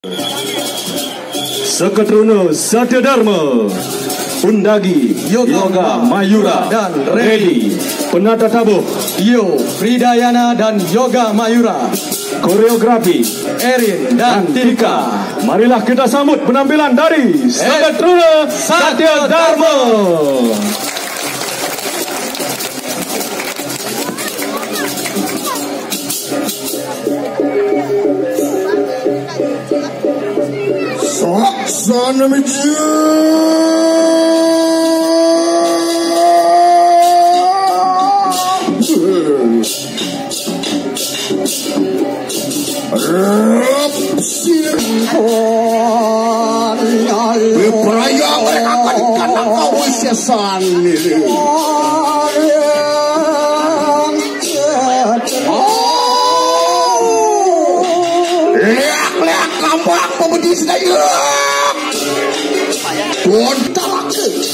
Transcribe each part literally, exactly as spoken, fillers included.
Seketrono Satya Dharma, Undagi Yoga, Yoga Mayura dan Ready, penata tabuh Yo Fridayana dan Yoga Mayura, koreografi Erin dan Tika. Marilah kita sambut penampilan dari Seketrono Satya Dharma. Sana meja berperaya mereka akan kau usiasan ini. Lihat-lihat kambang pembudi sedaya. Kontak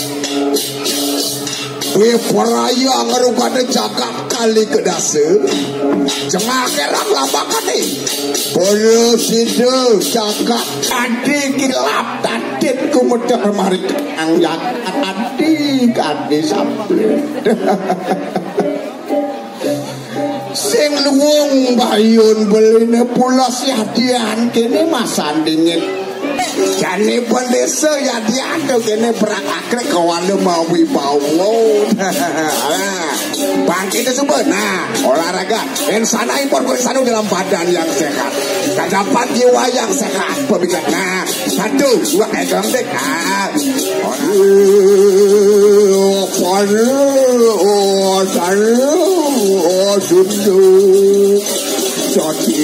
kue peraya ngerugada jagat kali kedasa jengah kerang lambakan ni pada sido jagat adi kilap tadit kumudek remari ang jagat adi adi sampai sing luwung bayun beline pula si hadian kini masan dingin jane pun desa ya diado kene berak akrek kawan mau wibawa. Bangkit tersebut. Nah, olahraga insana impor insana dalam badan yang sehat. Terdapat jiwa yang sehat. Pemikiran. Nah, satu, dua, egang dek. Ah. Oh, panu, oh, sanu, oh, sundu. Jadi,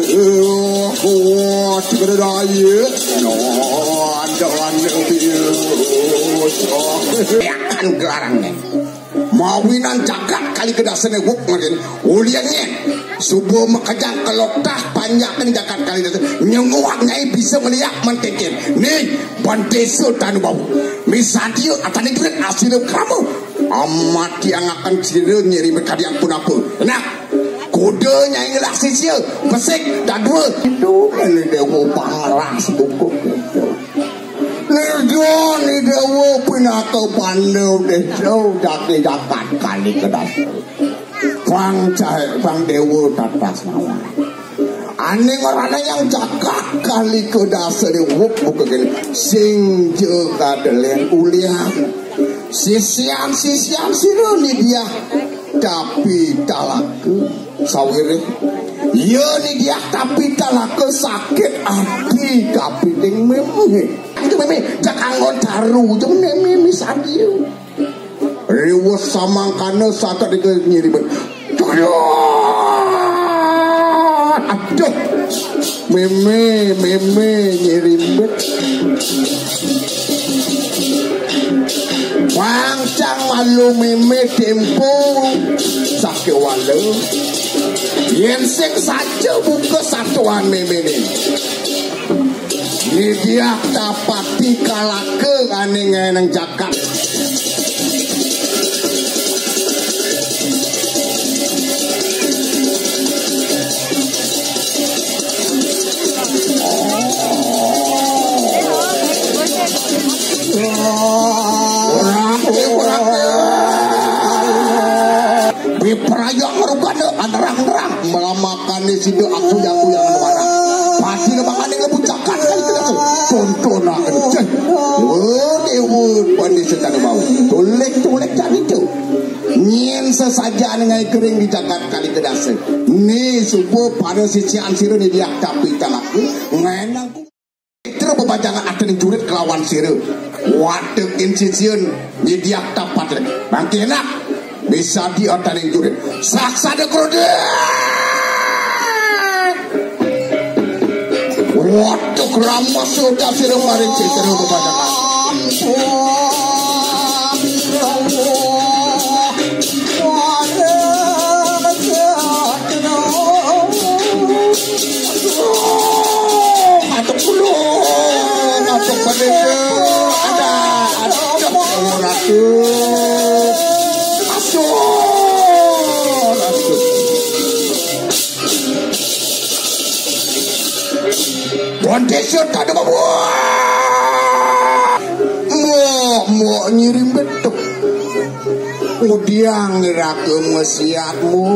oh, cerdaya. No, jangan lebih. Akan gelarangnya. Mawinan jagat kali kedasane wuk makin uliannya subuh makajang keloktah panjangkan jagat kali kedasane nyenguaknya bisa melihat mentekin nih banteso tanu bau misalnya atane keren asli kamu amat yang akan ciri nyeri mereka yang pun apa nah kodenya yang ngelak sisir pesik dan dua itu ini dewa pangras buku Lerjo ni dewa pinaka pandau deso jati jagat kali kedasa. Pang cahaya pang dewa tatas nawa. Aning orang yang jagat kali kedasa di wuk buka gini. Sing juga delen ulian. Sisian sisian siru ni dia. Tapi talaku sawire. Ya ni dia tapi talaku sakit hati tapi ding memang. Itu meme jak anggon taru itu meme meme sadio rewo samangkana sata de nyiribet aduh meme meme nyiribet wangcang malu meme tempo sakit walau yen sing saja buka satuan meme ni ini dia dapati kalake aneh nang jagat. Biperaya ngerubana anerang-nerang melamakan di situ aku yang aku yang mewarang. Pasti lebakan yang lebih jagat kali kedasa. Contoh nak kencang. Oh, dewa pandai sedang bau. Tolek-tolek cari tu. Nyen sesaja dengan kering di jagat kali kedasa. Ni subuh pada sisian siru ni dia tapi talaku. Ngenang ku. Terus berbajangan ada yang jurit kelawan siru. Waduh insisian ni dia dapat. Bangkit nak. Bisa di otak yang jurit. Saksa de krode. Waduh keramas sudah siru maring citeru berbadangan. Atuk puluh, atuk pada ada, ada ratus. Bonde sesut kada mo mo nyirim betuk udiang ngerake mesiatmu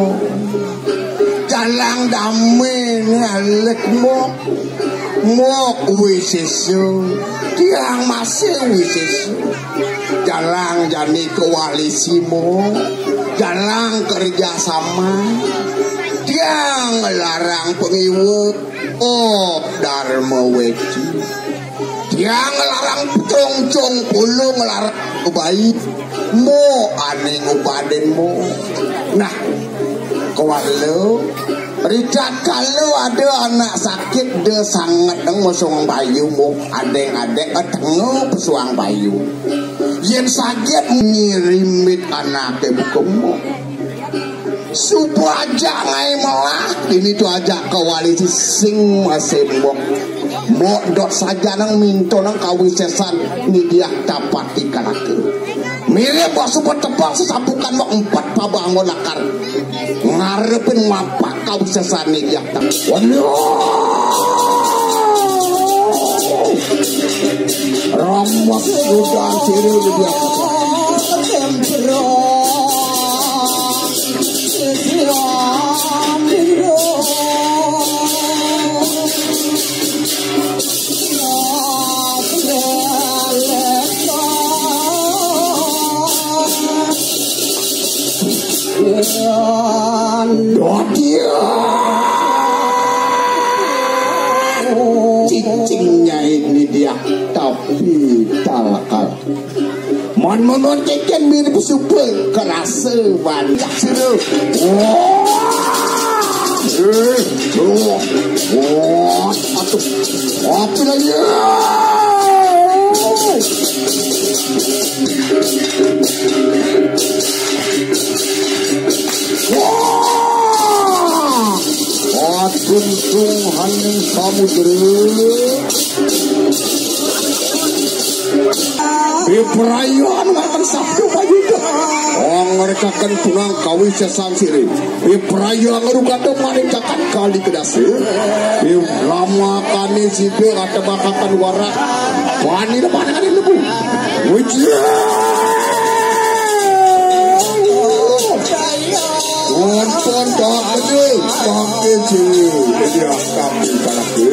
jalang damen alek mo mo wisesu tiang masih wisesu jalang jani koalisimu jalang kerjasama tiang larang pengiwut oh dharma wedi tiang larang cong-cong pulung larang baik mo aneh ngubadenmu nah kawalau Richard kalau ada anak sakit dia sangat deng musuang bayu mo adeng-adeng etengah pesuang bayu yang sakit ngirimit anak ke bukumu subuh aja ngai malah ini tuh aja koalisi sing masih mo mo dot saja nang minto nang kawisesan ni dia dapat ikanake mirip bos support tebak sesapukan mo empat pabangon lakar ngarepin mapak kawisesan ni dia tak waduh ramak sudah siril dia tempero cicingnya ini dia tapi talakal mon mon mon keken mirip super kerasa banyak seru eh oh oh atuh apa lagi wah tuntung haning samudera di perayaan makan sabtu pagi orang mereka kan tunang kawin sesan siri di perayaan ngerukata merekakan kali kedasi di lama kani sibe kata bakakan warak wani depan kani lebu wujud Pon tak ada pakai je dia kami kaki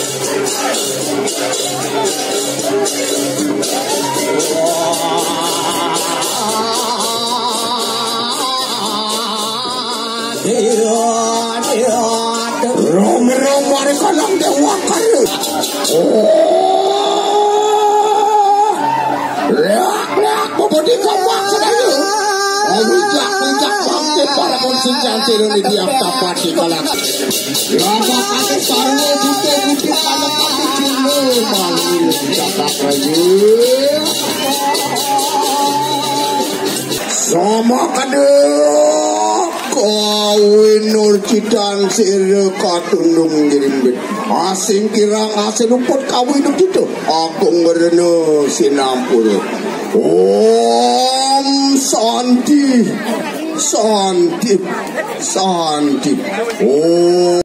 rom rom mereka lang dewa kali leak leak bobodi kapak saja Ujak ujak bangkit para musim cantik ini dia dapat dikalak. Lama kali sarwo bukti bukti kalau kaki cuma malu dapat lagi. Sama kade kawin nur citan sire katundung jerimbit. Asing kirang asing lumput kawin itu. Aku ngerene sinampur. Om Santi Santi Santi Om